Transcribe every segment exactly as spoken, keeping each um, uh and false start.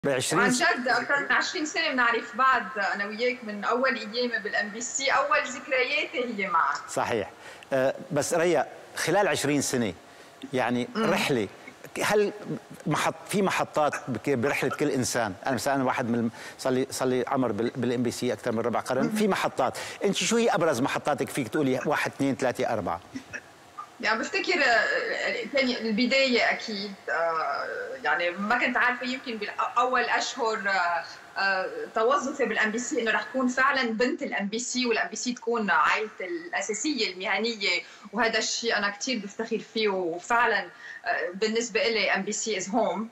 بعشرين عن جد اكثر من عشرين سنه بنعرف بعض انا وياك من اول ايامي بالام بي سي، اول ذكرياتي هي معك. صحيح. أه بس ريا، خلال عشرين سنه يعني مم. رحله، هل محط في محطات برحله كل انسان؟ انا مثلا انا واحد من صار لي صار لي عمر بالام بي سي اكثر من ربع قرن. في محطات، انت شو هي ابرز محطاتك؟ فيك تقولي واحد اثنين ثلاثه اربعه؟ يعني بفتكر كان البدايه اكيد، يعني ما كنت عارفه يمكن باول اشهر توظفي بالام بي سي انه رح تكون فعلا بنت الام بي سي، والام بي سي تكون عائلتي الاساسيه المهنيه، وهذا الشيء انا كثير بفتخر فيه. وفعلا بالنسبه لي ام بي سي از هوم.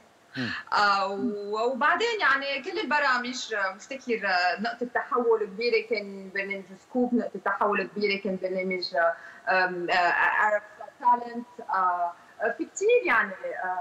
وبعدين يعني كل البرامج بفتكر نقطه تحول كبيره كان برنامج سكوب، نقطه تحول كبيره كان برنامج عرب تالنت. في كثير يعني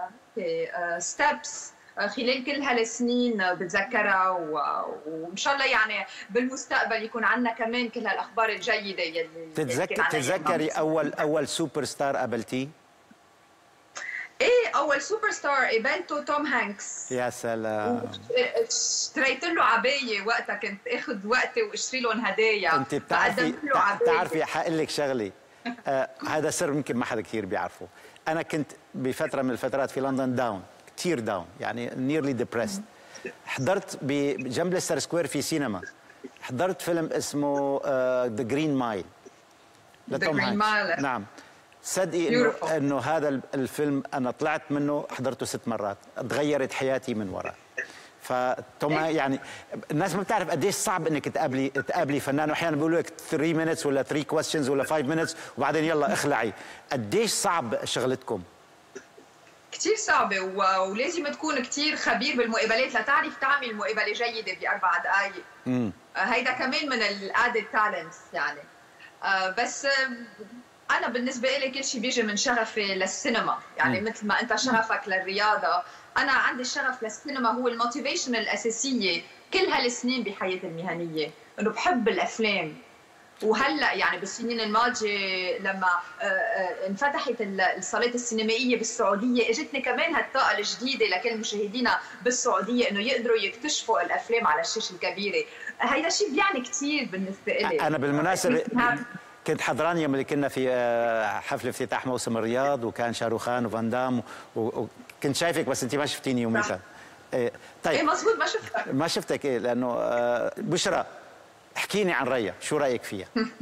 ستيبس خلال كل هالسنين بتذكرها، وان شاء الله يعني بالمستقبل يكون عندنا كمان كل هالاخبار الجيده يلي تتذكر تتذكري اول اول سوبر ستار قابلتيه؟ ايه، اول سوبر ستار قابلته توم هانكس. يا سلام. اشتريت له عبايه وقتها، كنت اخذ وقتي واشتري لهم هدايا. انت بتعرفي بتعرفي حقول لك شغله، آه هذا سر يمكن ما حدا كثير بيعرفه. انا كنت بفتره من الفترات في لندن داون، كثير داون، يعني نيرلي ديبرست. حضرت بجنب ليستر سكوير في سينما، حضرت فيلم اسمه ذا جرين مايل لتوم هانكس. نعم، صدقي انه انه هذا الفيلم انا طلعت منه حضرته ست مرات، تغيرت حياتي من وراء. فتوم يعني الناس ما بتعرف قديش صعب انك تقابلي تقابلي فنان، واحيانا بيقولوا لك ثلاث مينتس ولا ثلاث كويستشنز ولا خمس مينتس وبعدين يلا اخلعي. قديش صعب شغلتكم؟ كثير صعبه، ولازم تكون كثير خبير بالمقابلات لتعرف تعمل مقابله جيده باربع دقائق. امم هيدا كمان من الادد تالنتس يعني. آه بس آه أنا بالنسبة لي كل شيء بيجي من شغفي للسينما، يعني م. مثل ما أنت شغفك للرياضة، أنا عندي الشغف للسينما هو الموتيفيشن الأساسية كل هالسنين بحياتي المهنية، إنه بحب الأفلام. وهلا يعني بالسنين الماضية لما انفتحت الصالات السينمائية بالسعودية، اجتني كمان هالطاقة الجديدة لكل مشاهدينا بالسعودية إنه يقدروا يكتشفوا الأفلام على الشاشة الكبيرة. هيدا شيء بيعني كثير بالنسبة لي. أنا بالمناسبة كنت حضران يوم اللي كنا في حفل افتتاح موسم الرياض، وكان شاروخان وفان دام، وكنت شايفك بس انت ما شفتيني يوميتها. إيه طيب. ايه مزبوط، ما شفتك. ما شفتك ايه، لانه بشرى احكيني عن ريا، شو رايك فيها؟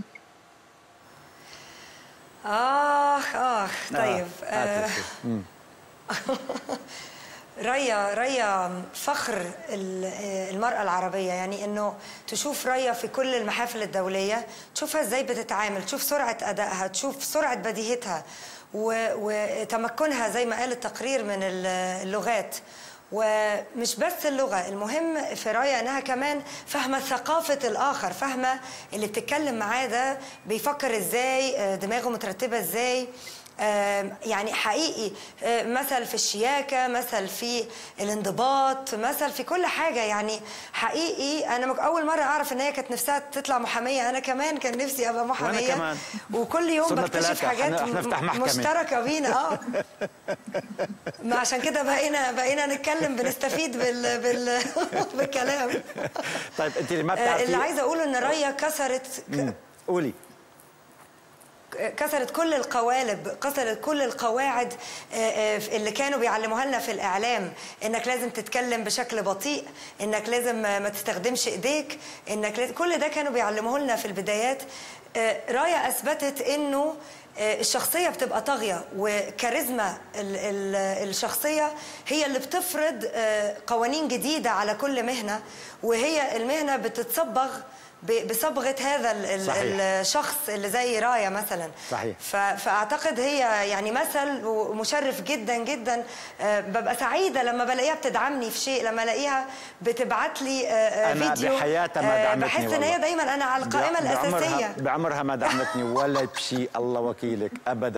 اخ اخ طيب. آه. ريا ريا فخر المرأة العربية، يعني انه تشوف ريا في كل المحافل الدولية، تشوفها ازاي بتتعامل، تشوف سرعة ادائها، تشوف سرعة بديهتها وتمكنها زي ما قال التقرير من اللغات. ومش بس اللغة، المهم في ريا انها كمان فاهمة ثقافة الاخر، فاهمة اللي بتتكلم معاه ده بيفكر ازاي، دماغه مترتبة ازاي. يعني حقيقي مثل في الشياكة، مثل في الانضباط، مثل في كل حاجة. يعني حقيقي أنا أول مرة أعرف إن هي كانت نفسها تطلع محامية، أنا كمان كان نفسي أبقى محامية. وأنا كمان. وكل يوم بكتشف حاجات مشتركة بينا. اه ما عشان كده بقينا بقينا نتكلم، بنستفيد بال بال بالكلام. طيب أنت اللي ما بتعرفي، اللي عايزة أقوله إن ريا كسرت ك... قولي كسرت كل القوالب، كسرت كل القواعد اللي كانوا بيعلموها لنا في الإعلام، إنك لازم تتكلم بشكل بطيء، إنك لازم ما تستخدمش إيديك، إنك لازم... كل ده كانوا بيعلموه لنا في البدايات. رايا أثبتت إنه الشخصية بتبقى طاغية، وكاريزما الشخصية هي اللي بتفرض قوانين جديدة على كل مهنة، وهي المهنة بتتصبغ بصبغه هذا صحيح. الشخص اللي زي رايا مثلا. صحيح. فاعتقد هي يعني مثل ومشرف جدا جدا. ببقى سعيده لما بلاقيها بتدعمني في شيء، لما الاقيها بتبعت لي أنا فيديو. انا بحياتها ما دعمتني، بحس ان هي دايما انا على القائمه الاساسيه. بعمرها ما دعمتني ولا بشيء، الله وكيلك ابدا.